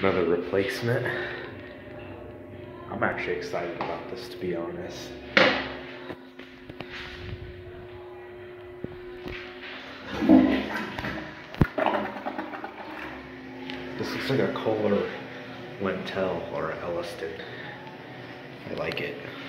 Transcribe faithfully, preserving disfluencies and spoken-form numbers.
Another replacement. I'm actually excited about this, to be honest. This looks like a Kohler Wintel or Elliston. I like it.